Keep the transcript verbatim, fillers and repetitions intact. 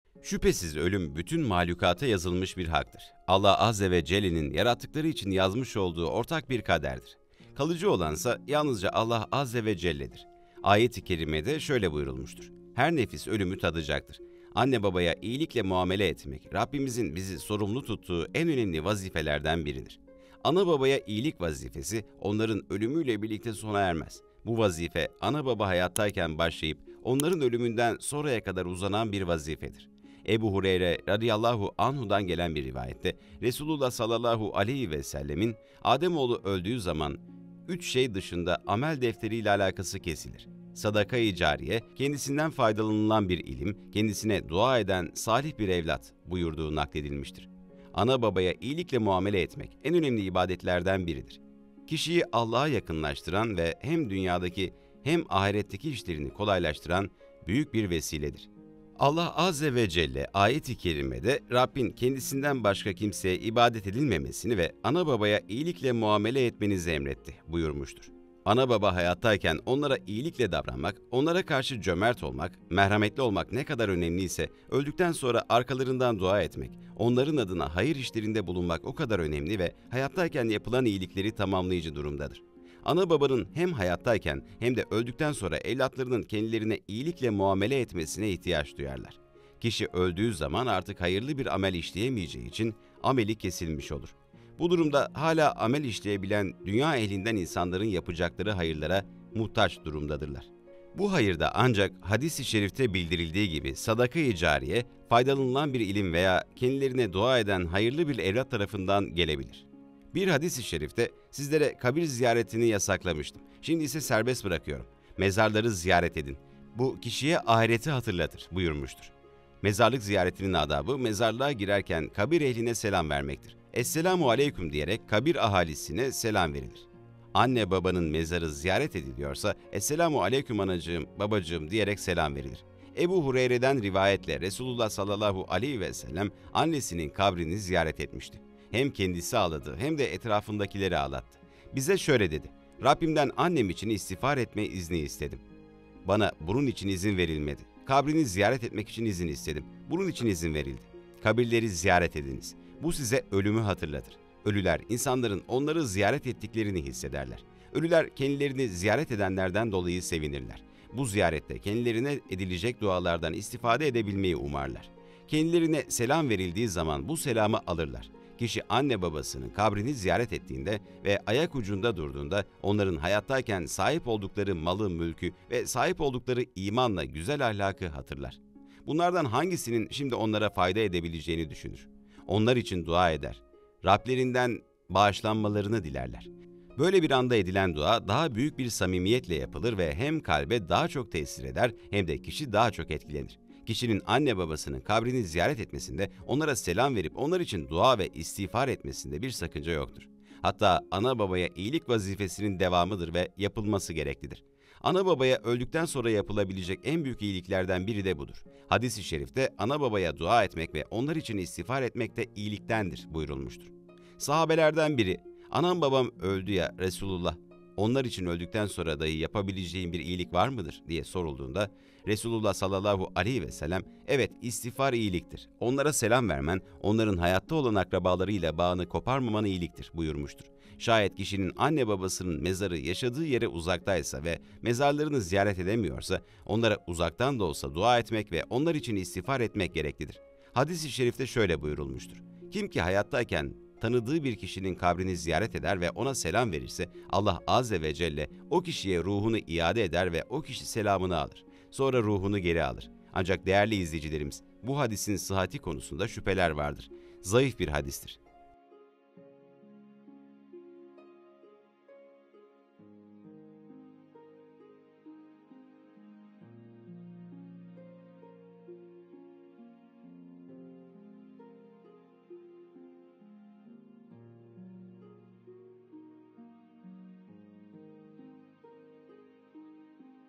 Şüphesiz ölüm bütün mahlukata yazılmış bir haktır. Allah Azze ve Celle'nin yarattıkları için yazmış olduğu ortak bir kaderdir. Kalıcı olansa yalnızca Allah Azze ve Celle'dir. Ayet-i kerimede şöyle buyurulmuştur: Her nefis ölümü tadacaktır. Anne babaya iyilikle muamele etmek, Rabbimizin bizi sorumlu tuttuğu en önemli vazifelerden biridir. Ana babaya iyilik vazifesi onların ölümüyle birlikte sona ermez. Bu vazife ana baba hayattayken başlayıp onların ölümünden sonraya kadar uzanan bir vazifedir. Ebu Hureyre radıyallahu anhu'dan gelen bir rivayette Resulullah sallallahu aleyhi ve sellemin Ademoğlu öldüğü zaman üç şey dışında amel defteriyle alakası kesilir. Sadaka-i cariye, kendisinden faydalanılan bir ilim, kendisine dua eden salih bir evlat buyurduğu nakledilmiştir. Ana babaya iyilikle muamele etmek en önemli ibadetlerden biridir. Kişiyi Allah'a yakınlaştıran ve hem dünyadaki hem ahiretteki işlerini kolaylaştıran büyük bir vesiledir. Allah Azze ve Celle ayet-i kerimede Rabbin kendisinden başka kimseye ibadet edilmemesini ve ana babaya iyilikle muamele etmenizi emretti buyurmuştur. Ana baba hayattayken onlara iyilikle davranmak, onlara karşı cömert olmak, merhametli olmak ne kadar önemliyse öldükten sonra arkalarından dua etmek, onların adına hayır işlerinde bulunmak o kadar önemli ve hayattayken yapılan iyilikleri tamamlayıcı durumdadır. Ana babanın hem hayattayken hem de öldükten sonra evlatlarının kendilerine iyilikle muamele etmesine ihtiyaç duyarlar. Kişi öldüğü zaman artık hayırlı bir amel işleyemeyeceği için ameli kesilmiş olur. Bu durumda hala amel işleyebilen dünya ehlinden insanların yapacakları hayırlara muhtaç durumdadırlar. Bu hayırda ancak hadis-i şerifte bildirildiği gibi sadaka-i cariye, faydalanılan bir ilim veya kendilerine dua eden hayırlı bir evlat tarafından gelebilir. Bir hadis-i şerifte sizlere kabir ziyaretini yasaklamıştım. Şimdi ise serbest bırakıyorum. Mezarları ziyaret edin. Bu kişiye ahireti hatırlatır buyurmuştur. Mezarlık ziyaretinin adabı mezarlığa girerken kabir ehline selam vermektir. Esselamu aleyküm diyerek kabir ahalisine selam verilir. Anne babanın mezarı ziyaret ediliyorsa Esselamu aleyküm anacığım, babacığım diyerek selam verilir. Ebu Hureyre'den rivayetle Resulullah sallallahu aleyhi ve sellem annesinin kabrini ziyaret etmişti. Hem kendisi ağladı hem de etrafındakileri ağlattı. Bize şöyle dedi: Rabbimden annem için istiğfar etme izni istedim. Bana bunun için izin verilmedi. Kabrini ziyaret etmek için izin istedim. Bunun için izin verildi. Kabirleri ziyaret ediniz. Bu size ölümü hatırlatır. Ölüler, insanların onları ziyaret ettiklerini hissederler. Ölüler kendilerini ziyaret edenlerden dolayı sevinirler. Bu ziyarette kendilerine edilecek dualardan istifade edebilmeyi umarlar. Kendilerine selam verildiği zaman bu selamı alırlar. Kişi anne babasının kabrini ziyaret ettiğinde ve ayak ucunda durduğunda onların hayattayken sahip oldukları malı, mülkü ve sahip oldukları imanla güzel ahlakı hatırlar. Bunlardan hangisinin şimdi onlara fayda edebileceğini düşünür. Onlar için dua eder. Rablerinden bağışlanmalarını dilerler. Böyle bir anda edilen dua daha büyük bir samimiyetle yapılır ve hem kalbe daha çok tesir eder hem de kişi daha çok etkilenir. Kişinin anne babasının kabrini ziyaret etmesinde, onlara selam verip onlar için dua ve istiğfar etmesinde bir sakınca yoktur. Hatta ana babaya iyilik vazifesinin devamıdır ve yapılması gereklidir. Ana babaya öldükten sonra yapılabilecek en büyük iyiliklerden biri de budur. Hadis-i şerifte ana babaya dua etmek ve onlar için istiğfar etmek de iyiliktendir buyurulmuştur. Sahabelerden biri, anam babam öldü ya Resulullah, onlar için öldükten sonra dahi yapabileceğin bir iyilik var mıdır diye sorulduğunda Resulullah sallallahu aleyhi ve sellem evet istiğfar iyiliktir. Onlara selam vermen, onların hayatta olan akrabalarıyla bağını koparmaman iyiliktir buyurmuştur. Şayet kişinin anne babasının mezarı yaşadığı yere uzaktaysa ve mezarlarını ziyaret edemiyorsa onlara uzaktan da olsa dua etmek ve onlar için istiğfar etmek gereklidir. Hadis-i şerifte şöyle buyurulmuştur: Kim ki hayattayken tanıdığı bir kişinin kabrini ziyaret eder ve ona selam verirse Allah Azze ve Celle o kişiye ruhunu iade eder ve o kişi selamını alır. Sonra ruhunu geri alır. Ancak değerli izleyicilerimiz, bu hadisin sıhhati konusunda şüpheler vardır. Zayıf bir hadistir.